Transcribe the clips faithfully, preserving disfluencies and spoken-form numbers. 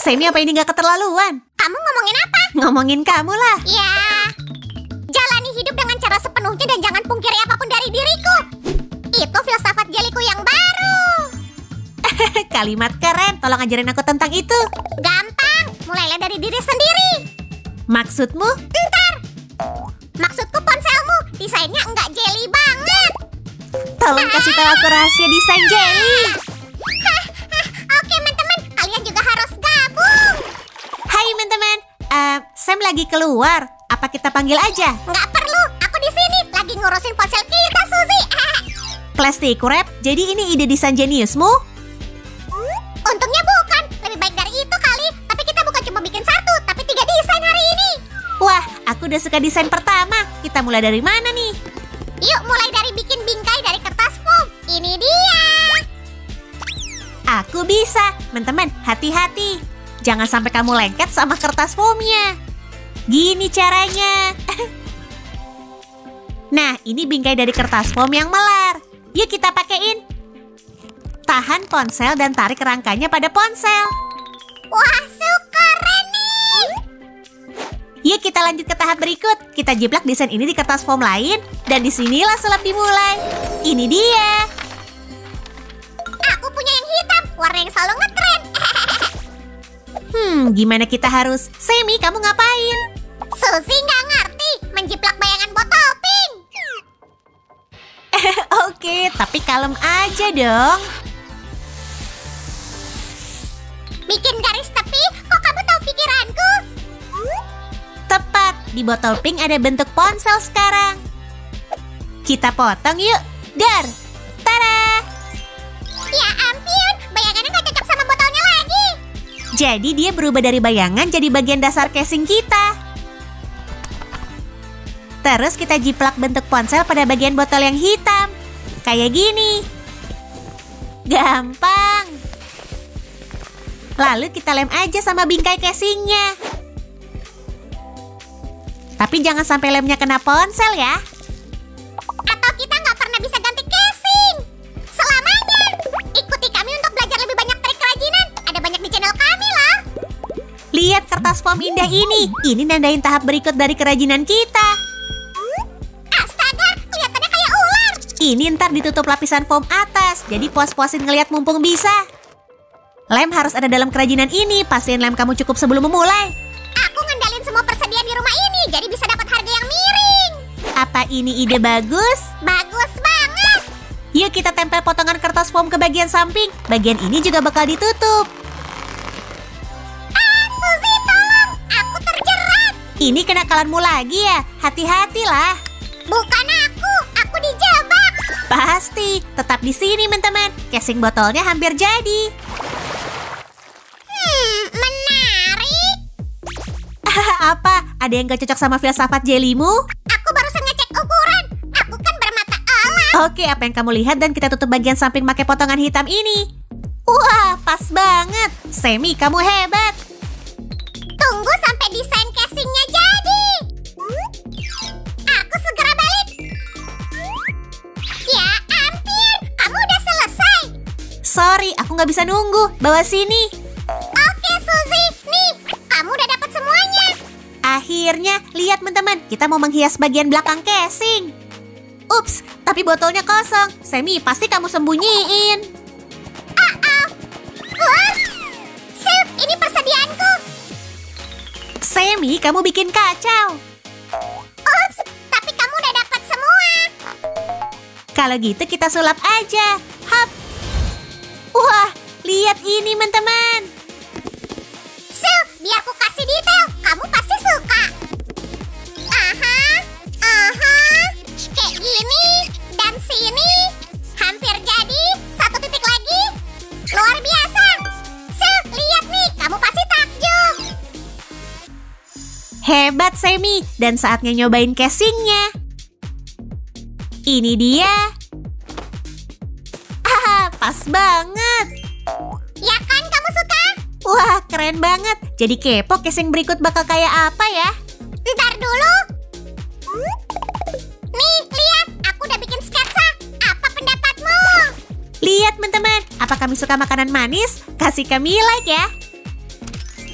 Semi, apa ini nggak keterlaluan? Kamu ngomongin apa? Ngomongin kamu lah. Ya, jalani hidup dengan cara sepenuhnya dan jangan pungkiri apapun dari diriku. Itu filsafat jeliku yang baru. Kalimat keren, tolong ajarin aku tentang itu. Gampang, mulailah dari diri sendiri. Maksudmu? Ntar. Maksudku ponselmu, desainnya enggak jelly banget. Tolong kasih tahu aku rahasia desain jelly. Hah, hah, oke teman-teman, kalian juga harus gabung. Hai teman-teman, uh, Sam lagi keluar. Apa kita panggil aja? Nggak perlu, aku di sini lagi ngurusin ponsel kita, Suzy. Plastik wrap, jadi ini ide desain jeniusmu? Untungnya bukan, lebih baik dari itu kali. Tapi kita bukan cuma bikin satu, tapi tiga desain hari ini. Wah, aku udah suka desain pertama. Kita mulai dari mana nih? Yuk mulai dari bikin bingkai dari kertas foam. Ini dia. Aku bisa. Teman-teman, hati-hati. Jangan sampai kamu lengket sama kertas foamnya. Gini caranya. Nah, ini bingkai dari kertas foam yang melar. Yuk kita pakein. Tahan ponsel dan tarik rangkanya pada ponsel. Wah, so keren nih. Yuk kita lanjut ke tahap berikut. Kita jiplak desain ini di kertas foam lain. Dan disinilah sulap dimulai. Ini dia. Aku punya yang hitam, warna yang selalu ngetren. Hmm, gimana kita harus? Semi, kamu ngapain? Suzy nggak ngerti menjiplak bayangan botol pink. Oke, tapi kalem aja dong. Bikin garis tepi, kok kamu tahu pikiranku? Tepat, di botol pink ada bentuk ponsel sekarang. Kita potong yuk. Dar, tada! Ya ampun, bayangannya nggak cocok sama botolnya lagi. Jadi dia berubah dari bayangan jadi bagian dasar casing kita. Terus kita jiplak bentuk ponsel pada bagian botol yang hitam. Kayak gini. Gampang. Lalu kita lem aja sama bingkai casingnya. Tapi jangan sampai lemnya kena ponsel ya. Atau kita nggak pernah bisa ganti casing selamanya. Ikuti kami untuk belajar lebih banyak trik kerajinan. Ada banyak di channel kami loh. Lihat kertas foam indah ini. Ini nandain tahap berikut dari kerajinan kita. Astaga, kelihatannya kayak ular. Ini ntar ditutup lapisan foam atas. Jadi puas-puasin ngeliat mumpung bisa. Lem harus ada dalam kerajinan ini. Pastiin lem kamu cukup sebelum memulai. Aku ngendalin semua persediaan di rumah ini, jadi bisa dapat harga yang miring. Apa ini ide bagus? Bagus banget. Yuk kita tempel potongan kertas foam ke bagian samping. Bagian ini juga bakal ditutup. Ah, Suzy, tolong. Aku terjerat. Ini kenakalanmu lagi ya? Hati-hatilah. Bukan aku, aku dijebak. Pasti. Tetap di sini, teman-teman. Casing botolnya hampir jadi. Hmm, menarik. Apa? Ada yang gak cocok sama filsafat jelimu? Aku barusan ngecek ukuran. Aku kan bermata elang. Oke, apa yang kamu lihat dan kita tutup bagian samping pakai potongan hitam ini. Wah, pas banget. Semi, kamu hebat. Tunggu sampai desain casingnya jadi. Aku segera balik. Ya ampun, kamu udah selesai. Sorry, aku nggak bisa nunggu. Bawa sini. Oke Suzy, nih, kamu udah dapat semuanya. Akhirnya, lihat teman-teman, kita mau menghias bagian belakang casing. Ups, tapi botolnya kosong. Semi, pasti kamu sembunyiin. Uh-oh. Wah, Sip, ini persediaanku. Semi, kamu bikin kacau. Ups, tapi kamu udah dapat semua. Kalau gitu kita sulap aja. Hap. Wah, lihat ini teman-teman. Sip, biar aku kasih detail, kamu pasti suka. Aha, aha, kayak gini, dan sini. Hampir jadi, satu titik lagi. Luar biasa. Sip, lihat nih, kamu pasti takjub. Hebat Semi, dan saatnya nyobain casingnya. Ini dia. Ah, pas banget. Ya kan kamu suka? Wah, keren banget. Jadi kepo casing berikut bakal kayak apa ya? Ntar dulu. Nih, lihat, aku udah bikin sketsa. Apa pendapatmu? Lihat teman-teman, apa kami suka makanan manis? Kasih kami like ya.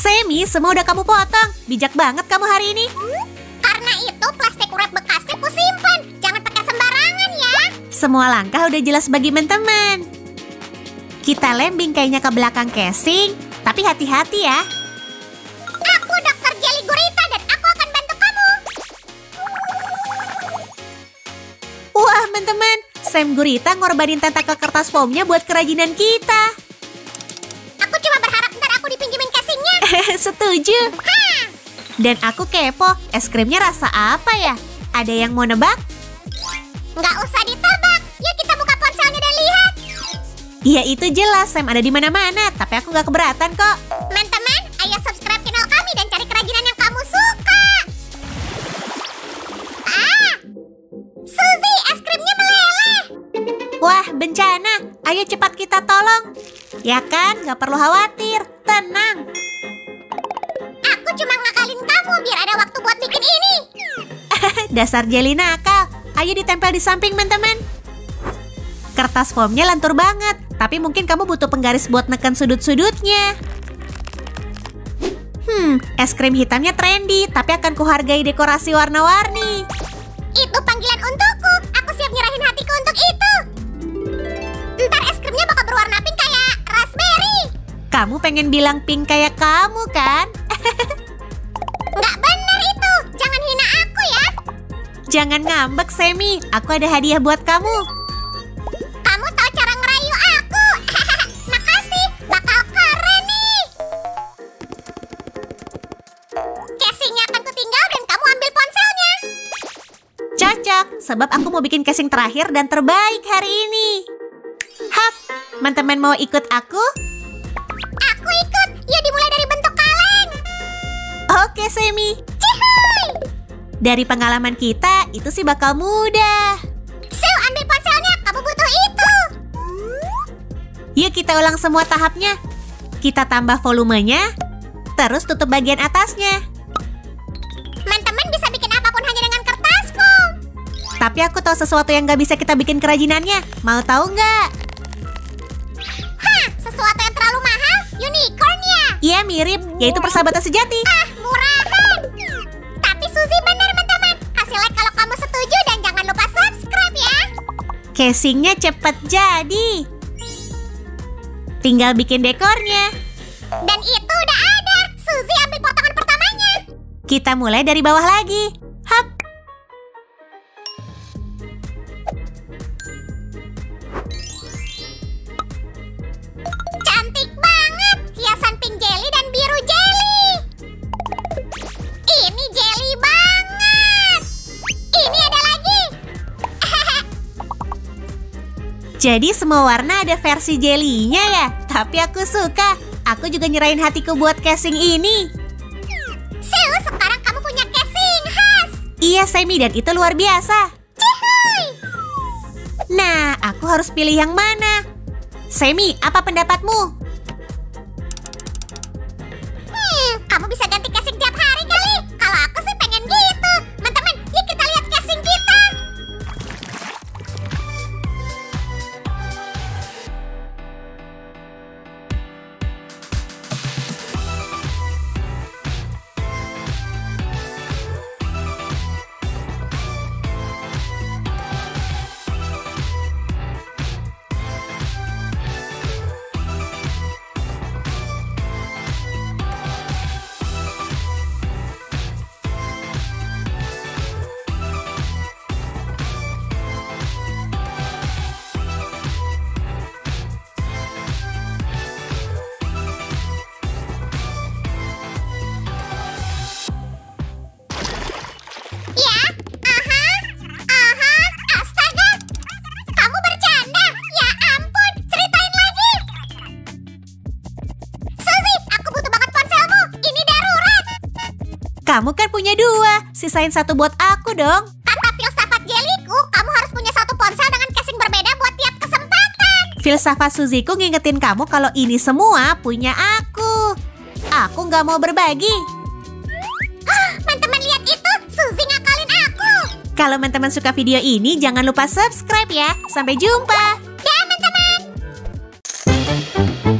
Semi, semua udah kamu potong. Bijak banget kamu hari ini. Karena itu plastik wrap bekasnya ku simpan. Jangan pakai sembarangan ya. Semua langkah udah jelas bagi teman-teman. Kita lem bingkainya ke belakang casing, tapi hati-hati ya. Aku dokter Jelly Gurita dan aku akan bantu kamu. Wah, teman-teman, Sam Gurita ngorbanin tentakel kertas foamnya buat kerajinan kita. Aku cuma berharap ntar aku dipinjemin casingnya. Setuju. Ha! Dan aku kepo, es krimnya rasa apa ya? Ada yang mau nebak? Nggak usah ditebak. Yuk kita buka ponselnya dan lihat. Ya itu jelas, Sam ada di mana-mana, tapi aku nggak keberatan kok. Teman-teman, ayo subscribe channel kami dan cari kerajinan yang kamu suka. Ah, Suzy, es krimnya meleleh. Wah, bencana. Ayo cepat kita tolong. Ya kan, nggak perlu khawatir. Tenang. Aku cuma ngakalin kamu biar ada waktu buat bikin ini. Dasar Jelly nakal. Ayo ditempel di samping, teman-teman. Kertas foamnya lentur banget, tapi mungkin kamu butuh penggaris buat neken sudut-sudutnya. Hmm, es krim hitamnya trendy, tapi akan kuhargai dekorasi warna-warni. Itu panggilan untukku. Aku siap nyerahin hatiku untuk itu. Ntar es krimnya bakal berwarna pink kayak raspberry. Kamu pengen bilang pink kayak kamu, kan? Nggak bener itu. Jangan hina aku ya. Jangan ngambek, Semi. Aku ada hadiah buat kamu. Kamu tahu cara ngerayu aku. Makasih, bakal keren nih. Casingnya akan kutinggal dan kamu ambil ponselnya. Cocok, sebab aku mau bikin casing terakhir dan terbaik hari ini. Hap, teman-teman mau ikut aku? Aku ikut. Yuk dimulai dari bentuk kaleng. Oke, Semi. Cihuy. Dari pengalaman kita, itu sih bakal mudah. Sue, ambil ponselnya. Kamu butuh itu. Yuk kita ulang semua tahapnya. Kita tambah volumenya, terus tutup bagian atasnya. Teman-teman bisa bikin apapun hanya dengan kertas foam. Tapi aku tahu sesuatu yang gak bisa kita bikin kerajinannya. Mau tahu nggak? Hah, sesuatu yang terlalu mahal? Unicorn ya? Iya mirip, yaitu persahabatan sejati. Ah, murahan. Tapi Suzy benar, teman-teman. Kasih like kalau kamu setuju dan jangan lupa subscribe ya. Casingnya cepet jadi. Tinggal bikin dekornya. Dan itu udah ada. Suzy ambil potongan pertamanya. Kita mulai dari bawah lagi. Hap. Cantik banget. Hiasan pink jelly dan biru jelly. Ini jelly banget. Ini ada lagi. Jadi semua warna ada versi jelinya ya. Tapi aku suka. Aku juga nyerahin hatiku buat casing ini. Sue, sekarang kamu punya casing khas. Iya, Semi, dan itu luar biasa. Cihuy. Nah, aku harus pilih yang mana? Semi, apa pendapatmu? Hmm, kamu bisa ganti casing tiap hari kali. Kalau aku sih pengen gitu. Teman-teman, yuk kita lihat casing kita. Ya, aha, aha, astaga. Kamu bercanda? Ya ampun, ceritain lagi. Suzy, aku butuh banget ponselmu. Ini darurat. Kamu kan punya dua. Sisain satu buat aku dong. Kata filsafat jeliku, kamu harus punya satu ponsel dengan casing berbeda buat tiap kesempatan. Filsafat Suziku ngingetin kamu kalau ini semua punya aku. Aku nggak mau berbagi. Teman-teman lihat itu, Suzy ngakalin aku. Kalau teman-teman suka video ini, jangan lupa subscribe ya. Sampai jumpa. Dah, teman-teman.